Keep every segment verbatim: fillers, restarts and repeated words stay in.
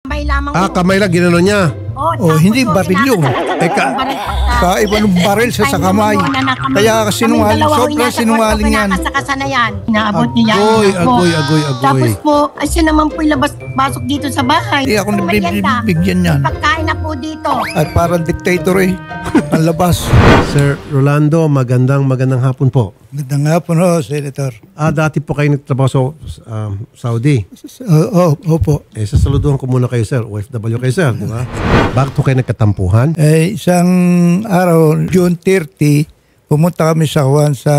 Kamay lamang Ah, po. kamay lang, ginano niya. Oh, Oh, tapos hindi po, baril yun. tinatatak- Eh, ka- baril- Kaiba ng baril sa Ay, sa kamay. naman yun, anak, kamay. Kaya Kaming sinungaling, dalawa ho sobrang inasa sinungaling kwarto, yan. kinakasakasan na yan. Inaabot niya yan. Agoy, anak po. agoy, agoy, agoy. Tapos po, ay siya naman po ilabas, pasok dito sa bahay. Hindi ako May merienda. nabibigyan yan. Pagkain na po dito. At parang dictator eh. Ang labas. Sir Rolando, magandang magandang hapon po. Magandang hapon ho, Senator. Ah, dati po kayo nagtrabaho sa um, Saudi. Oo, oh, opo. Eh, sasaluduhan ko muna kayo, sir. O F W kayo, sir, di ba? Bakit po kayo nagkatampuhan? Eh, isang araw, June thirtieth, pumunta kami sa Juan sa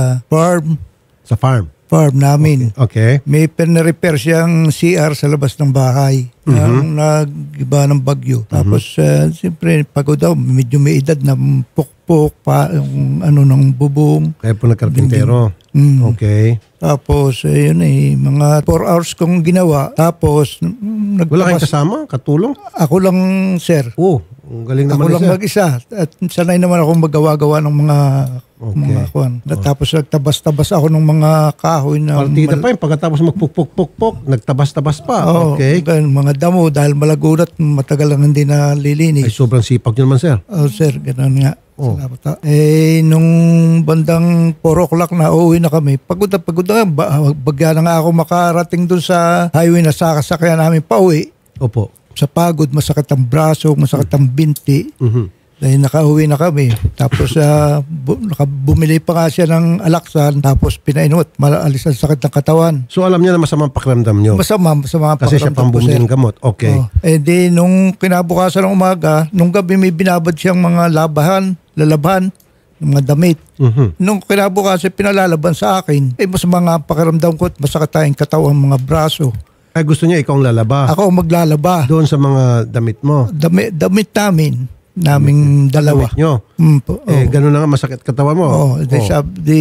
farm, Sa farm. farm namin. Okay. May pinarepair siyang C R sa labas ng bahay. Ang nagiba ng bagyo. Tapos, uh, siyempre, pagod daw, medyo may edad na pukpok pa, yung ano ng bubong. Kaya po nagkarpintero. Mm. Okay. Tapos, eh, yun eh, mga four hours kong ginawa. Tapos, mm, Wala kayong nagtapas. kasama? Katulong? Ako lang, sir. Oo. Ang galing Ako naman lang ni sir. mag-isa. At sanay naman ako magawa-gawa ng mga Okay. mga kuwan. Tapos nagtabas-tabas ako ng mga kahoy na Partida mal- pa yun. Pagkatapos magpukpuk-puk-puk, nagtabas-tabas pa. Oo, Okay. ganun, mga damo dahil malagunat, matagal lang hindi na Ay, lilinis. sobrang sipag nyo naman, sir. Oh, sir, ganun nga. Oh. Salamat, ha. Eh, nung bandang four o'clock na uuwi na kami, pagod na pagod na, ba- bagya na nga ako makarating dun sa highway na sakasakyan namin pauwi. Opo. Sa pagod, masakit ang braso, masakit ang binti. Mhm. Dahil nakauwi na kami. Tapos uh, bu- bumili pa nga siya ng alaksan. Tapos pinainom at maalis ang sakit ng katawan. So, alam niya na masamang pakiramdam nyo. Masama, masama ang Kasi siya pakiramdam pang ko, bumili sir. ng gamot. Okay. Oh. Eh di, nung kinabukasan ng umaga, nung gabi may binabad siyang mga labahan, lalaban, mga damit. Mhm. Nung kinabukasan, pinalalaban sa akin. Eh, mas mga pakiramdam ko at masakit tayong katawan, mga braso. Ay, gusto niya ikaw ang lalaba. Ako ang maglalaba. Doon sa mga damit mo. Damit, damit namin, naming dalawa. Damit nyo. Mm, po, Eh, oh. gano'n na nga masakit katawan mo. Oo, di, Oh. sab, di,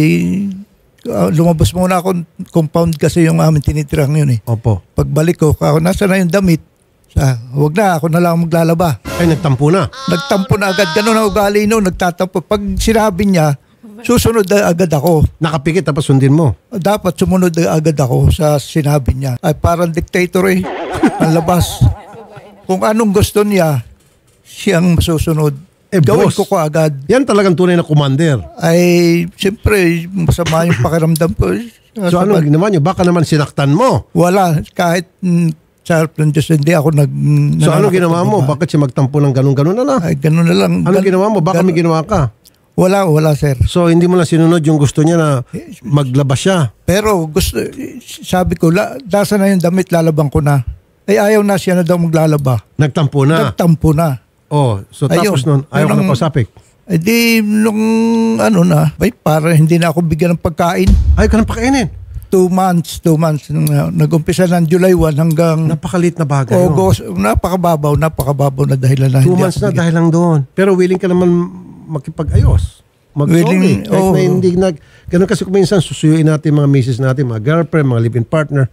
uh, lumabas muna ako, compound kasi yung amin tinitirang yun eh. Opo. Pagbalik ko, ako, nasa na yung damit? Sa, wag na, ako na lang maglalaba. Ay, nagtampo na. Nagtampo na agad, ganun ang ugali no, nagtatampo. Pag sinabi niya, susunod na agad ako. Nakapikit tapos sundin mo. Dapat sumunod na agad ako sa sinabi niya. Ay parang dictator eh, ang labas. Kung anong gusto niya, siyang masusunod. Eh, Gawin boss. ko ko agad. Yan talagang tunay na commander. Ay, siyempre, masama yung pakiramdam ko. So, ano ginawa nyo? Baka naman sinaktan mo. Wala, kahit mm, sa ng Diyos, hindi ako nag... So, ano nananakot ginawa sa mo? babae. Bakit siya magtampo ng ganun-ganun na lang? Ay, ganun na lang. Ano Gan- ginawa mo? Baka gan- may ginawa ka. Wala, wala, sir. So, hindi mo lang sinunod yung gusto niya na maglabas siya. Pero gusto, sabi ko, la, nasa na yung damit, lalabang ko na. Ay, ayaw na siya na daw maglalaba. Nagtampo na. Nagtampo na. Oh, so tapos Ayun. nun, ayaw ka Yun na ang- pasapik. Eh di, nung ano na, ay, para hindi na ako bigyan ng pagkain. Ayaw ka na pakainin. Two months, two months. Nung, uh, nag-umpisa ng July first hanggang Napakalit na bagay. yun. August. Napakababaw, napakababaw na dahilan na Two hindi months ako na bigyan. dahil lang doon. Pero willing ka naman makipag-ayos. Mag-sorry. Willing, Kahit oo. na hindi nag... Ganun kasi kung minsan susuyuin natin mga misis natin, mga girlfriend, mga live-in partner,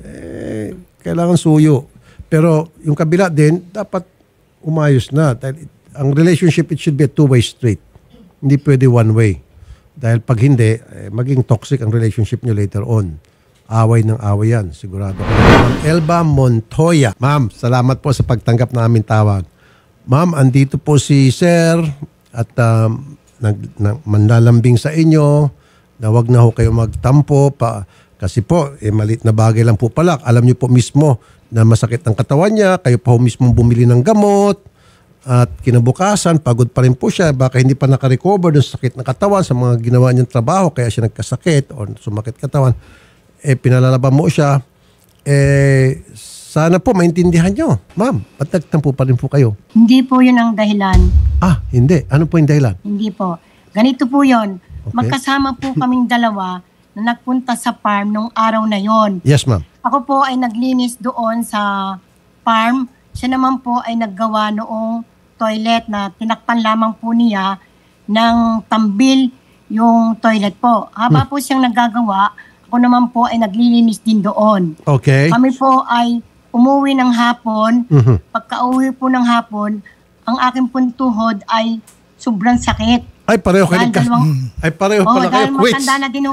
eh, kailangan suyo. Pero yung kabila din, dapat umayos na. Dahil ang relationship, it should be a two-way street. Hindi pwede one way. Dahil pag hindi, eh, maging toxic ang relationship nyo later on. Away ng away yan, sigurado. Ma'am Elba Montoya. Ma'am, salamat po sa pagtanggap na aming tawag. Ma'am, andito po si Sir at um, nag, nag, manlalambing sa inyo na wag na ho kayo magtampo pa. Kasi po, eh, malit na bagay lang po pala. Alam niyo po mismo na masakit ang katawan niya. Kayo pa ho mismo bumili ng gamot. At kinabukasan, pagod pa rin po siya. Baka hindi pa nakarecover ng sakit ng katawan sa mga ginawa niyang trabaho. Kaya siya nagkasakit o sumakit katawan. Eh, pinalalaban mo siya. Eh, sana po maintindihan niyo. Ma'am, ba't nagtampo pa rin po kayo? Hindi po yun ang dahilan. Ah, hindi. Ano po yung dahilan? Hindi po. Ganito po yun. Okay. Magkasama po kaming dalawa na nagpunta sa farm nung araw na yon. Yes, ma'am. Ako po ay naglinis doon sa farm. Siya naman po ay naggawa noong toilet na tinakpan lamang po niya ng tambil yung toilet po. Haba po siyang nagagawa, ako naman po ay naglilinis din doon. Okay. Kami po ay umuwi ng hapon. Mhm. Pagka-uwi po ng hapon, ang aking puntuhod ay sobrang sakit. Ay, pareho kayo Dahil nagkas... dalawang- Ay, pareho Oh, pala kayo. dahil Quits. matanda na din ho,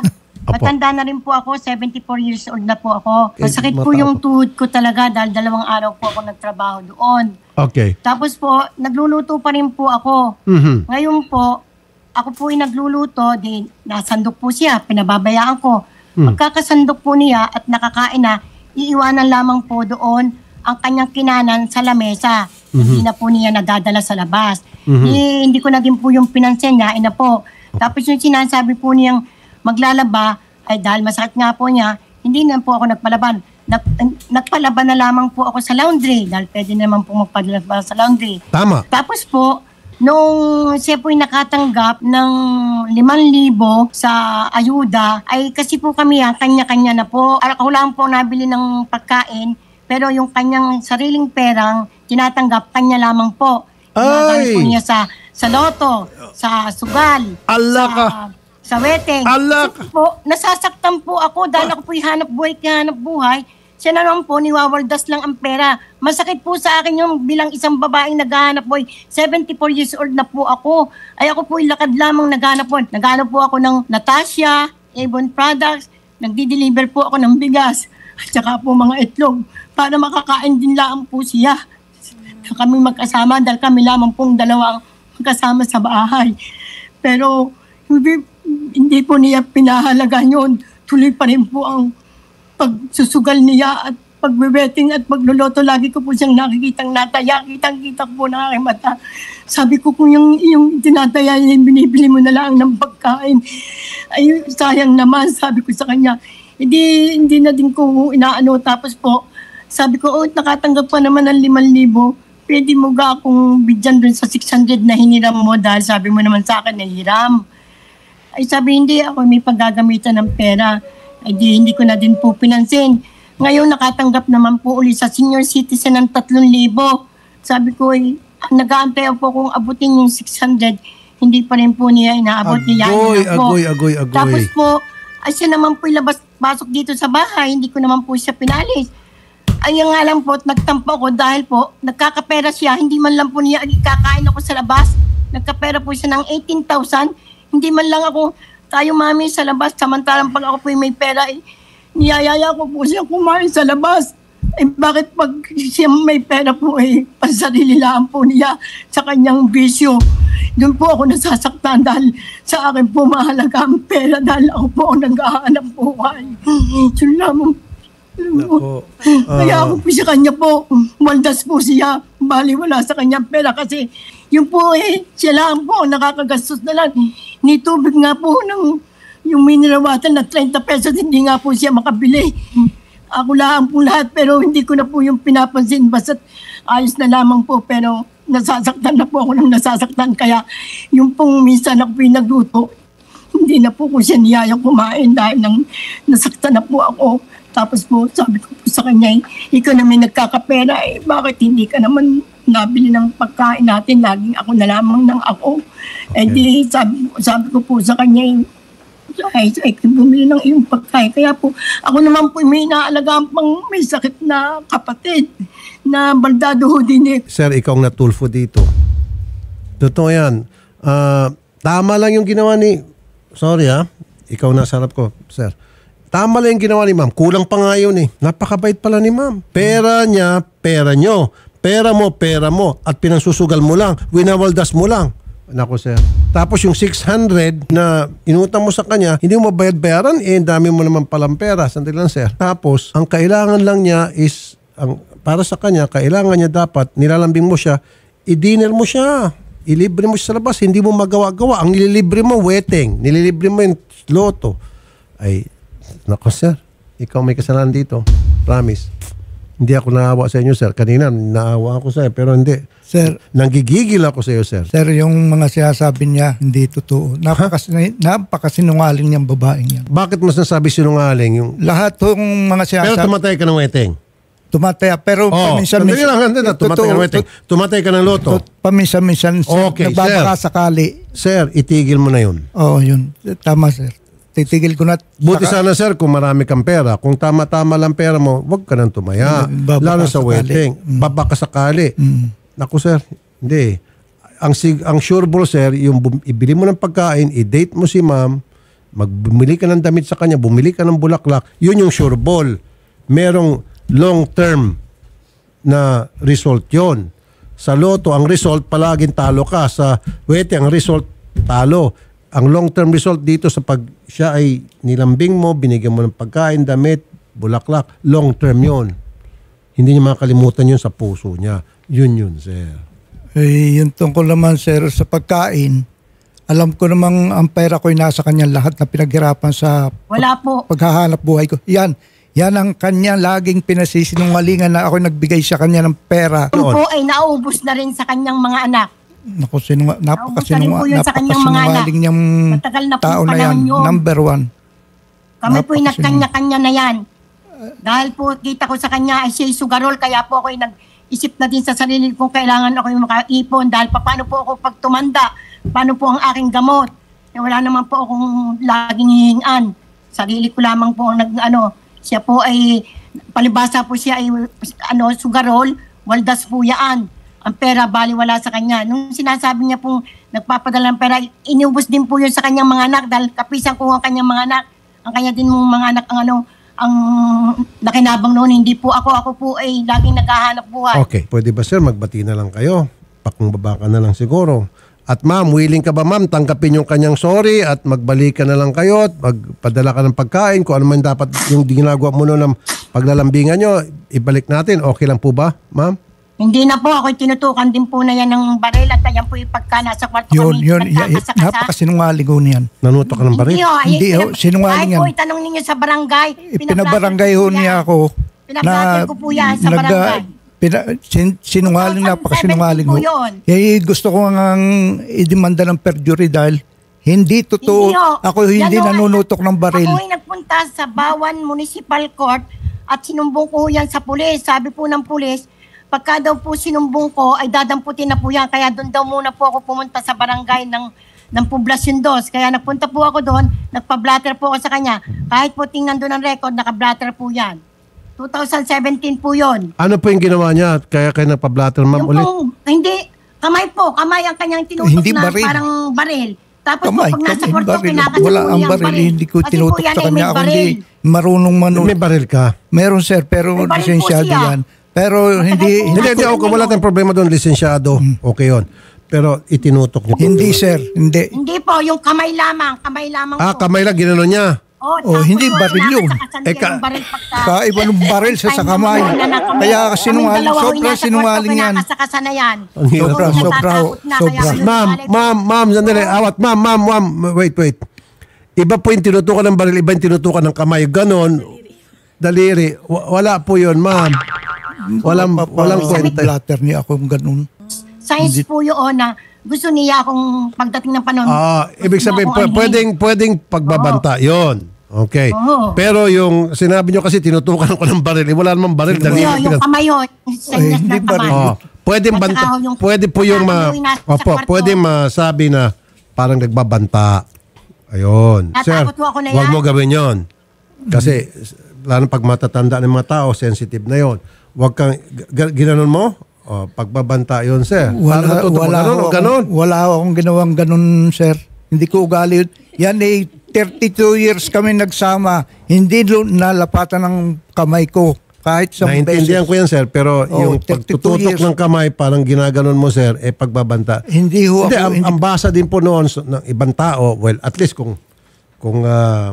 Opo. Matanda na rin po ako, seventy-four years old na po ako. Eh, Masakit po mata- yung tuhod ko talaga dahil dalawang araw po ako nagtrabaho doon. Okay. Tapos po, nagluluto pa rin po ako. Mhm. Ngayon po, ako po ay nagluluto, di nasandok po siya, pinababayaan ko. Hmm. Pagkakasandok po niya at nakakain na, iiwanan lamang po doon ang kanyang kinanan sa lamesa. Hindi na po niya nadadala sa labas. Mhm. Eh, hindi ko na din po yung pinansin niya, ina po. Tapos yung sinasabi po niyang maglalaba, ay dahil masakit nga po niya, hindi na po ako nagpalaban. Nag, nagpalaban na lamang po ako sa laundry dahil pwede naman po magpalaba sa laundry. Tama. Tapos po, nung siya po'y nakatanggap ng limang libo sa ayuda, ay kasi po kami yan, kanya-kanya na po. Ako lang po nabili ng pagkain, pero yung kanyang sariling perang tinatanggap, kanya lamang po. Ginagamit po Ay! niya sa, sa loto, sa sugal, Ala ka! sa, sa weteng. Ala ka! Kasi po, nasasaktan po ako dahil ako po'y hanap buhay kaya hanap buhay. Siya naman po, niwawaldas lang ang pera. Masakit po sa akin yung bilang isang babaeng naghahanap buhay. seventy-four years old na po ako. Ay ako po'y lakad lamang naghahanap buhay. Naghahanap po ako ng Natasha, Avon Products. Nagdi-deliver po ako ng bigas. At saka po mga itlog para makakain din lang po siya. Kami magkasama dahil kami lamang pong dalawang magkasama sa bahay. Pero hindi, hindi po niya pinahalaga yun. Tuloy pa rin po ang pagsusugal niya at pagbe-betting at pagluluto. Lagi ko po siyang nakikitang nataya. Kitang-kita ko po ng aking mata. Sabi ko kung yung, yung tinataya niya, binibili mo na lang ng pagkain. Ay, sayang naman, sabi ko sa kanya. Hindi, hindi na din ko inaano. Tapos po, sabi ko, oh, nakatanggap pa naman ng limang libo. Pwede mo ga akong bigyan dun sa six hundred na hiniram mo dahil sabi mo naman sa akin na hiram. Ay sabi, hindi ako may paggagamitan ng pera. Ay di, hindi ko na din po pinansin. Ngayon nakatanggap naman po ulit sa senior citizen ng tatlong libo. Sabi ko, ay, nag-aantay po kung abutin yung six hundred. Hindi pa rin po niya inaabot. niya. Agoy, agoy, agoy, agoy. Tapos po, ay siya naman po labas-pasok dito sa bahay. Hindi ko naman po siya pinalis. Ay nga lang po, nagtampo ako dahil po, nagkakapera siya. Hindi man lang po niya kakain ako sa labas. Nagkapera po siya ng eighteen thousand. Hindi man lang ako, tayo mami sa labas. Samantalang pag ako po may pera, eh, niyayaya ko po siya kumain sa labas. Eh bakit pag siya may pera po eh, pansarili lang po niya sa kanyang bisyo. Doon po ako nasasaktan dahil sa akin po mahalaga ang pera dahil ako po ang nag-aanap buhay. Yun lamang. Nako. Kaya ako po sa kanya po, maldas po siya. Bali wala sa kanyang pera kasi yung po eh, siya lang po nakakagastos na lang. Ni tubig nga po ng yung mineral water na thirty pesos, hindi nga po siya makabili. Ako lang po lahat pero hindi ko na po yung pinapansin. Basta ayos na lamang po pero nasasaktan na po ako ng nasasaktan. Kaya yung pong minsan ako pinagluto, hindi na po ko siya niyayang kumain dahil nang nasaktan na po ako. Tapos po, sabi ko po sa kanya, ikaw na may nagkakapera, eh, bakit hindi ka naman nabili ng pagkain natin? Laging ako na lamang ng ako. Okay. Eh di, sabi, sabi ko po sa kanya, ay, ay, bumili ng iyong pagkain. Kaya po, ako naman po may inaalagaan pang may sakit na kapatid na baldado ho din eh. Sir, ikaw ang natulfo dito. Totoo yan. Uh, tama lang yung ginawa ni... Sorry ha, ikaw nasa harap ko, sir. Tama lang yung ginawa ni ma'am. Kulang pa nga yun eh. Napakabait pala ni ma'am. Pera niya, pera nyo. Pera mo, pera mo. At pinansusugal mo lang. Winawaldas mo lang. Nako sir. Tapos yung six hundred na inutang mo sa kanya, hindi mo mabayad-bayaran, eh dami mo naman palang pera. Sandali lang sir. Tapos, ang kailangan lang niya is, ang, para sa kanya, kailangan niya dapat, nilalambing mo siya, i-dinner mo siya. Ilibre mo siya sa labas. Hindi mo magawa-gawa. Ang nililibre mo, weteng. Nililibre mo yung loto. Ay, nako sir, ikaw may kasalanan dito. Promise. Hindi ako naawa sa inyo sir. Kanina naawa ako sa iyo pero hindi. Sir, nanggigigil ako sa iyo sir. Sir, yung mga sinasabi niya hindi totoo. Napakas napakasinungaling niyang babaeng yan. Bakit mas nasabi sinungaling? Yung... Lahat ng mga sinasabi. Pero tumatay ka ng weteng. Tumatay pero oh, paminsan-minsan. Lang, hindi na, tumatay ka ng weteng. Tumatay ka ng loto. Paminsan-minsan. Okay, nagbabakasakali. Sir, itigil mo na yun. Oo, oh, yun. Tama sir. Titigil ko na. Buti saka, sana sir kung marami kang pera. Kung tama-tama lang pera mo, wag ka nang tumaya. Lalo sa wedding. Mm. Babaka sakali. Mm. Naku sir, hindi. Ang, ang sure ball sir, yung ibili mo ng pagkain, i-date mo si ma'am, magbumili ka ng damit sa kanya, bumili ka ng bulaklak, yun yung sure ball. Merong long-term na result yon. Sa loto, ang result, palaging talo ka. Sa wete, ang result, talo. Ang long-term result dito sa pag siya ay nilambing mo, binigyan mo ng pagkain, damit, bulaklak, long-term yon. Hindi niya makalimutan yun sa puso niya. Yun yun, sir. Eh, yung tungkol naman, sir, sa pagkain, alam ko namang ang pera ko'y nasa kanya lahat na pinaghirapan sa Wala po. paghahanap buhay ko. Yan. Yan ang kanya laging pinasisinungalingan na ako nagbigay sa kanya ng pera. Yun po ay naubos na rin sa kanyang mga anak. Naku, sinunga, napakasinunga, po yun sa kanyang mga napakasinungaling niyang Matagal na po tao na yan. panahon yun. Number one. Kami po'y Napakasinungaling. nagkanya-kanya na yan. Dahil po kita ko sa kanya ay siya'y sugarol, kaya po ako'y nag-isip na din sa sarili kong kailangan ako'y makaipon dahil pa, paano po ako pag tumanda, paano po ang aking gamot. Eh, wala naman po akong laging hihingan. Sarili ko lamang po ang nag, ano, siya po ay, palibasa po siya ay ano, sugarol, waldas po yaan. Ang pera bali wala sa kanya. Nung sinasabi niya pong nagpapadala ng pera, inubos din po yun sa kanyang mga anak dahil kapisan ko ang kanyang mga anak. Ang kanya din mong mga anak ang ano, ang nakinabang noon, hindi po ako. Ako po ay laging naghahanap buhay. Okay. Pwede ba, sir, magbati na lang kayo? Pakumbaba ka na lang siguro. At ma'am, willing ka ba ma'am, tanggapin yung kanyang sorry at magbalik ka na lang kayo at magpadala ka ng pagkain kung ano man dapat yung ginagawa mo noon ng paglalambingan nyo, ibalik natin. Okay lang po ba, ma'am? Hindi na po, ako tinutukan din po na yan ng baril at yan po yung pagka nasa kwarto Yun, kami. yun. y- y- nagkakasakasa. napakasinungaling ho niyan. Nanuto ka ng baril? Hindi ho, ay- Hindi ho, pinab- sinungaling kahit yan. po itanong ninyo sa barangay. Pinabarangay ho niya ako. Pinablatter ko po yan sa nag- barangay. Pina, sin, sinungaling na, napakasinungaling ho. two thousand seventeen po Eh, gusto ko nga idemanda ng perjury dahil hindi totoo. Hindi ho. Ako hindi Yan ho, nanunutok ng baril. Ako ay nagpunta sa Bawan Municipal Court at sinumbong ko yan sa pulis. Sabi po ng pulis, pagka daw po sinumbong ko, ay dadamputin na po yan. Kaya doon daw muna po ako pumunta sa barangay ng, ng Poblacion dos. Kaya nagpunta po ako doon, nagpa-blatter po ako sa kanya. Kahit po tingnan doon ang record, naka-blatter po yan. two thousand seventeen po yon. Ano po yung ginawa niya? Kaya kayo nagpa-blatter, ma'am, Yung ulit? pong, hindi, kamay po, kamay ang kanyang tinutok Hindi na baril. parang baril. Tapos Kamay, po, pag nasa kamay, kwarto, baril. kinakasin Wala po ang yung baril, hindi ko Kasi po tinutok yan sa ay may kanya. Ako baril. hindi marunong manu. May baril ka? Meron sir, pero May baril po lisensyado siya. yan. Pero hindi, po. Hindi, hindi ako. Wala tayong problema doon, lisensyado. Okay yon. Pero itinutok niyo po. hindi sir, hindi. Hindi po, yung kamay lamang, kamay lamang Ah, po. kamay lang, ginano niya. Oh, Oh, tapos hindi po, baril yun. kinakasakasan Eh, niya ka- yung baril pagka... Kaiba ng baril sa Time sakamay. po na nakamay. Kaya Kaming sinungaling, dalawa, sobrang nasa kwarto, sinungaling yan. kinakasakasan na yan. Ang hirap Sobra, naman. sobra, Natatakot na, sobra. kaya yun, Ma'am, walay- ma'am, ma'am, sandali. Awat, ma'am, ma'am, ma'am. Wait, wait. Iba po yung tinutukan ng baril, iba yung tinutukan ng kamay. Ganon. Daliri. Wa- Wala po yun, ma'am. Walang, walang kwenta. Blatter niya ako ganun. Science po yun na gusto niya akong pagdating ng panahon. Ah, gusto ibig niya sabihin, akong pw- anhin. pwedeng, pwedeng pagbabanta. Yon. Okay. Oo. Pero yung sinabi nyo kasi tinutukan ko ng baril, eh, wala namang baril. Yun, Daliri. yung Pinas- kamay yun. Senyas hindi ng baril. kamay. Oh, pwedeng At banta. saka yung- Pwede po yung ma yung nasa Opo, kwarto. pwedeng masabi na parang nagbabanta. Ayun. Sir, Natakot po ako na huwag yan. mo gawin 'yon. Kasi lalo pag matatanda ng mga tao, sensitive na 'yon. Huwag kang g- ginanon mo. Oh, pagbabanta 'yon, sir. Parang Wala, natuto mo, wala, ganon, ako, ganon. wala akong ginawang ganun, sir. Hindi ko ugali yun. Yan eh, thirty-two years kami nagsama. Hindi lo- nalapatan ng kamay ko. Kahit sa Naintindihan ko yan, sir. Pero Oh, yung thirty-two pagtututok years. ng kamay, parang ginaganon mo, sir, eh pagbabanta. Hindi ho Hindi, ako. ang, hindi- ang basa din po noon so, ng ibang tao, well, at least kung, kung, ah,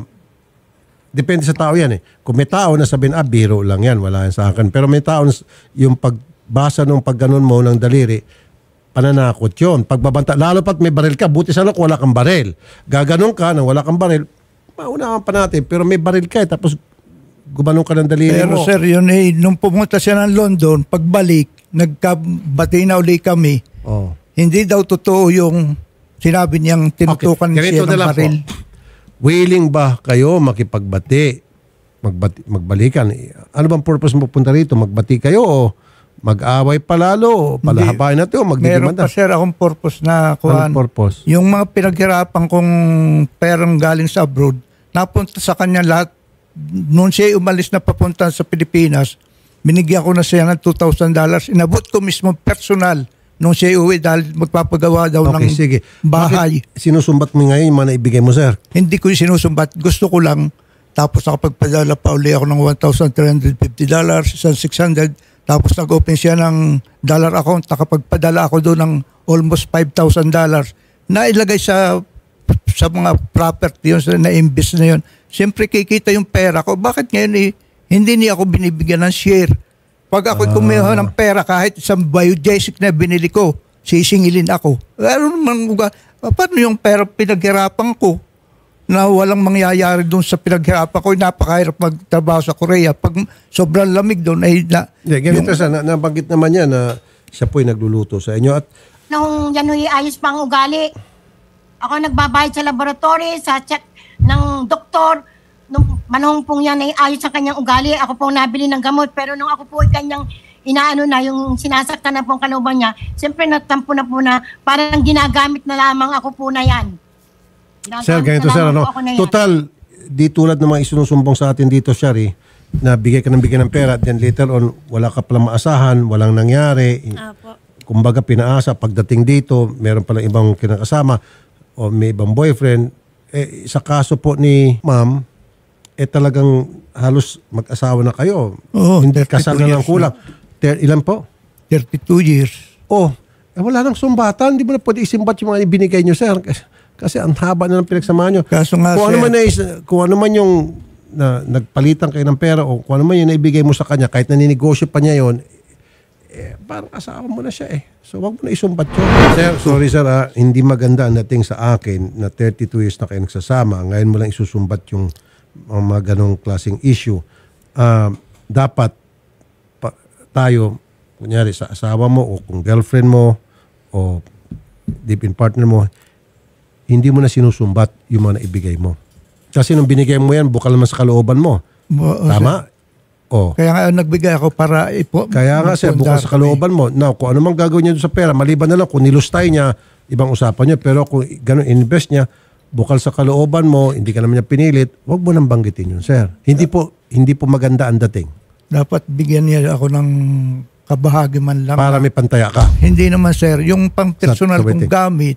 depende sa tao yan eh. Kung may tao na sabihin, ah, biro lang yan, wala yan sa akin. Pero may tao, na s- yung pagbasa ng pagganon mo ng daliri, pananakot yun. Pagbabanta, lalo pat may baril ka, buti sana kung wala kang baril. Gaganon ka nang wala kang baril, maunahan pa natin. Pero may baril ka eh, tapos gumanong ka ng daliri Pero mo. sir, yun eh, nung pumunta siya ng London, pagbalik, nagkabati na uli kami. Oh. Hindi daw totoo yung sinabi niyang tinutukan Ganito siya na ng lang po. baril. Willing ba kayo makipagbati? Magbati, magbalikan? Ano bang purpose mo punta rito? Magbati kayo o mag-away palalo? O palahabain natin o Meron magdidimanda? pa sir akong purpose na kuhan. Anong purpose? Yung mga pinaghirapan kong perang galing sa abroad, napunta sa kanya lahat. Noon siya umalis na papunta sa Pilipinas, binigyan ko na siya ng two thousand dollars. Inabot ko mismo personal nung siya uwi dahil magpapagawa daw Okay, ng sige. bahay. Bakit sinusumbat mo ngayon yung mga naibigay mo, sir? Hindi ko sinusumbat. Gusto ko lang. Tapos nakapagpadala pa uli ako ng one thousand three hundred fifty dollars, isang six hundred. Tapos nag-open siya ng dollar account. Nakapagpadala ako doon ng almost five thousand dollars na ilagay sa sa mga property yun, na invest na yun. Siyempre kikita yung pera ko. Bakit ngayon eh, hindi niya ako binibigyan ng share? Pag ako Ah. kumuha ng pera kahit isang biogesic na binili ko, sisingilin ako. Ano naman, paano yung pera pinaghirapan ko na walang mangyayari doon sa pinaghirapan ko? Napakahirap magtrabaho sa Korea. Pag sobrang lamig doon ay na, Yeah, ganito yung- sa na, nabanggit naman niya na siya po'y nagluluto sa inyo at Nung yan huy, ayos pa ang ugali. Ako nagbabayad sa laboratory, sa check ng doktor. Nung manong pong yan ay ayos ang kanyang ugali. Ako pong nabili ng gamot. Pero nung ako po ay kanyang inaano na, yung sinasaktan na pong kalooban niya, siyempre natampo na po na parang ginagamit na lamang ako po na yan. Ginagamit sir, ganito na sir, lamang ano, po ako na yan. total, di tulad ng mga isinusumbong sa atin dito, Shari, na bigay ka ng bigay ng pera, then later on, wala ka palang maasahan, walang nangyari. Apo. Kumbaga pinaasa, pagdating dito, meron palang ibang kinakasama o may ibang boyfriend. Eh, sa kaso po ni ma'am, eh talagang halos mag-asawa na kayo. Oo, Hindi thirty-two kasal na lang years kulang. Ter- ilan po? thirty-two years. Oh, eh wala nang sumbatan. Hindi mo na pwede isimbat yung mga ibinigay nyo, sir. Kasi, kasi ang haba na ng pinagsamahan nyo. Kaso nga, kung ano sir- man, na, kung ano man yung na, nagpalitan kayo ng pera o kung ano man yung naibigay mo sa kanya, kahit naninegosyo pa niya yon, eh, parang asawa mo na siya eh. So, wag mo na isumbat yun. Sir, sorry sir ah, hindi maganda ang dating sa akin na thirty-two years na kayo nagsasama. Ngayon mo lang isusumbat yung mga, mga ganong klaseng issue. Ah, dapat pa, tayo, kunyari sa asawa mo o kung girlfriend mo o live-in partner mo, hindi mo na sinusumbat yung mga naibigay mo. Kasi nung binigay mo yan, bukal naman sa kalooban mo. Mo- Tama? O. Kaya nga nagbigay ako para ipo. Kaya nga sir, bukal sa kalooban mo. Now, kung ano mang gagawin niya doon sa pera, maliban na lang kung nilustay niya, ibang usapan niya. Pero kung ganun invest niya, bukal sa kalooban mo, hindi ka naman niya pinilit, wag mo nang banggitin yun, sir. Hindi po hindi po maganda ang dating. Dapat bigyan niya ako ng kabahagi man lang. Para may pantaya ka. Hindi naman sir, yung pang personal Sa- sa kong wedding. gamit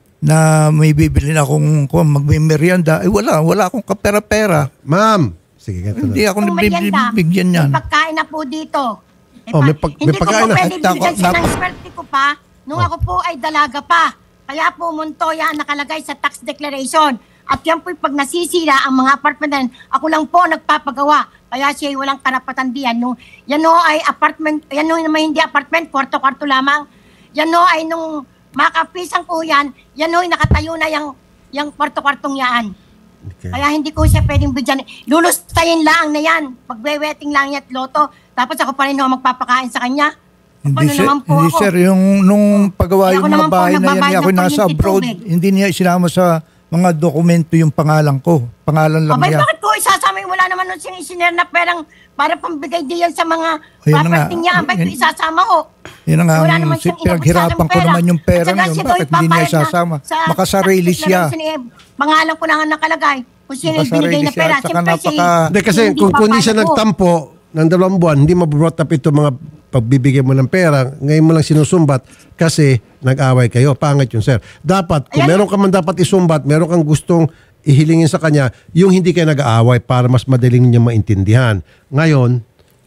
na may bibili na akong kung magmimerienda, eh wala, wala akong kapera-pera. Ma'am, sige, ganito Hindi na. ako Kung merienda, nabibigyan yan. may pagkain na po dito. Eh, Oh, pa- may pag- may hindi pagkain ko po na. pwede At ako- bigyan siya ng nap- swerte ko pa nung ako po ay dalaga pa. Kaya po Montoya ang nakalagay sa tax declaration. At yan po pag nasisira ang mga apartment na yan, ako lang po nagpapagawa. Kaya siya ay walang karapatan diyan. Nung, yan o ay apartment, yan o naman hindi apartment, kwarto-kwarto lamang. Yan o ay nung makapisang po yan, yan o ay nakatayo na yung, yung kwarto-kwartong yaan. Okay. Kaya hindi ko siya pwedeng bigyan. Lulustayin lang na yan. Pagweweting lang niya at loto. Tapos ako pa rin ako magpapakain sa kanya. Hindi, Paano sir, naman po hindi ako? sir, yung nung paggawa Kaya yung ako mga naman po bahay na yan, nagbabayad ako ng nasa kuryente, abroad, tubig. hindi niya isinama sa mga dokumento yung pangalan ko. Pangalan lang Abay, niya. bakit ko isasama yung wala naman nun siyang isiner na perang para pambigay diyan sa mga Ayun na nga. property niya? Abay, ko Yun- isasama ko. Yun ang Wala ang naman si- siyang inabusalang pinaghirapan ko pera. naman yung pera At saka ngayon. siya daw Bakit hindi niya ipapayag na isasama? sa Makasarili tax siya. declaration, eh, pangalan ko na nga nakalagay. Kung sino yung binigay Makasarili na siya. pera. At saka Siyempre, si- napaka- Hindi kasi kung, kung hindi siya papayag ko. nagtampo ng dalawang buwan, hindi mabubrought up ito mga pagbibigay mo ng pera. Ngayon mo lang sinusumbat kasi nag-away kayo. Pangit yun, sir. Dapat, kung Ayan. meron ka man dapat isumbat, meron kang gustong ihilingin sa kanya, yung hindi kayo nag-aaway para mas madaling niya maintindihan. Ngayon,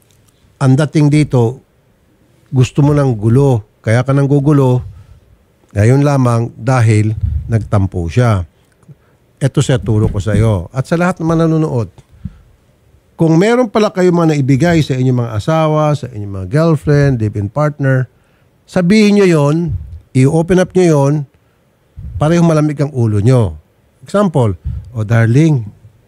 ang dating dito, gusto mo ng gulo. Kaya ka nang gugulo, ngayon lamang dahil nagtampo siya. Ito sir, turo ko sa iyo. At sa lahat ng mga nanonood, kung meron pala kayo mga naibigay sa inyong mga asawa, sa inyong mga girlfriend, live-in partner, sabihin nyo yon, i-open up nyo yon, parehong malamig ang ulo nyo. Example, oh darling,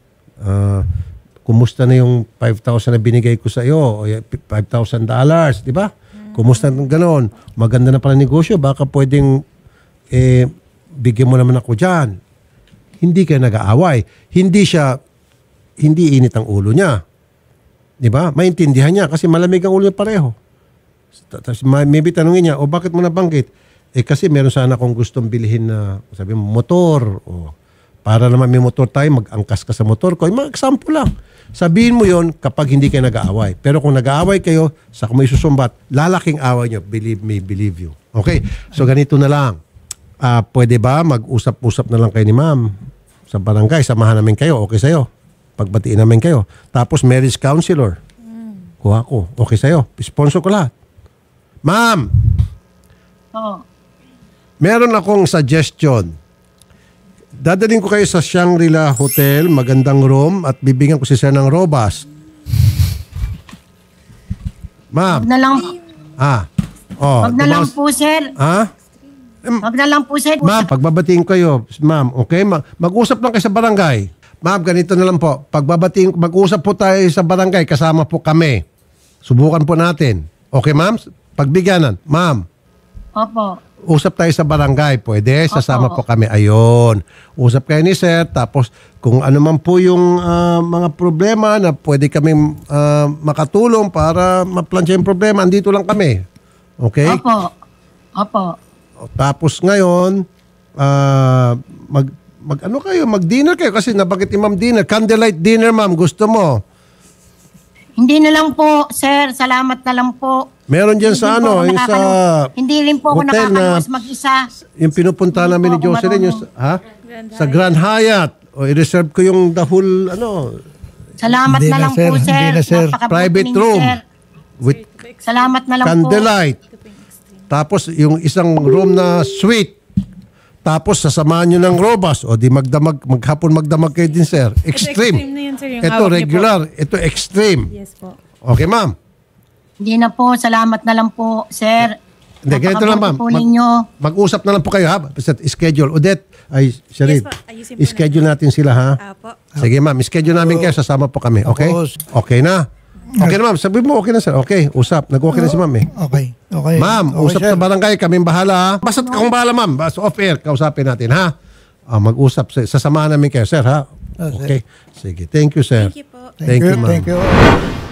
ah, kumusta na yung five thousand na binigay ko sa iyo, o five thousand dollars, di ba? Kumusta ng ganon? Maganda na pala negosyo, baka pwedeng eh, bigyan mo naman ako dyan. Hindi kayo nag-aaway. Hindi siya, hindi init ang ulo niya. Di ba? Maintindihan niya kasi malamig ang ulo niya pareho. Tapos maybe tanungin niya, o bakit mo nabanggit? Eh kasi meron sana akong gustong bilhin na, sabi mo, motor. O para naman may motor tayo, mag-angkas ka sa motor ko. Eh, mga example lang. Sabihin mo yon kapag hindi kayo nag-aaway. Pero kung nag-aaway kayo, sa kung may susumbat, lalaking away nyo. Believe me, believe you. Okay? So ganito na lang. Ah, pwede ba mag-usap-usap na lang kayo ni ma'am sa barangay? Samahan namin kayo. Okay sa'yo. Pagbatiin namin kayo. Tapos marriage counselor. Kuha ko. Okay sa'yo. Sponsor ko lahat. Ma'am, Oo. meron akong suggestion. Dadaling ko kayo sa Shangri-La Hotel, magandang room, at bibigyan ko si sir ng robas. Ma'am. Wag na lang, Ah. Oh, wag na lang tumakas- po, sir. Ha? Wag na lang po, sir. Ma'am, pagbabatiin kayo, ma'am, okay? Ma- mag-usap lang kayo sa barangay. Ma'am, ganito na lang po. Pagbabatiin, mag-usap po tayo sa barangay, kasama po kami. Subukan po natin. Okay, ma'am? Pagbigyanan. Ma'am, Opo. usap tayo sa barangay. Pwede, sasama Opo. po kami. Ayun. Usap kayo ni sir. Tapos, kung ano man po yung ah, mga problema na pwede kami makatulong para maplansya yung problema, andito lang kami. Okay? Opo. Opo. Tapos ngayon, ah, mag, mag ano kayo, mag-dinner kayo kasi nabanggit ni Ma'am dinner. Candlelight dinner, ma'am. Gusto mo? Hindi na lang po, sir. Salamat na lang po. Meron dyan Hindi sa po ano, ako yung sa nakakalu- Hindi rin po ako hotel na- nakakaluwas mag-isa. yung pinupunta Hindi namin po ni ako Jocelyn, yung, marunong. ha? Sa Grand Hyatt. O, i-reserve ko yung the whole, ano, Salamat Hindi na na, lang sir. po, sir. Hindi na, sir. Napakabuti private ninyo, room sir. with Salamat na lang po. candlelight. Tapos yung isang room na suite. Tapos sasamahan nyo ng robas. O di magdamag, maghapon magdamag kayo din, sir. Extreme. extreme na yun, sir, yung Ito hawak niyo po. regular. Ito extreme. Yes po. Okay, ma'am. Hindi na po. Salamat na lang po, sir. Hindi, ganito lang, ma'am. Napakabuti po Mag- ninyo. Mag-usap na lang po kayo, ha? Basta schedule. Odette, ay, Sharid, Yes po, ayusin po schedule natin sila, ha? Apo. Sige, ma'am. Schedule namin kayo. Sasama po kami. Okay? Tapos- Okay na. Okay na, ma'am. Sabi mo, okay na, sir. Okay, usap. Nag-okay na si ma'am, eh. Okay. Okay. Ma'am, Okay, usap sir. sa barangay. Kaming bahala, ha? Basta kung bahala, ma'am. Basta off-air. Kausapin natin, ha? Ah, mag-usap. Sasamahan namin kayo, sir, ha? Ah, sir. Okay. Sige. Thank you, sir. Thank you po. Thank you, ma'am. thank you.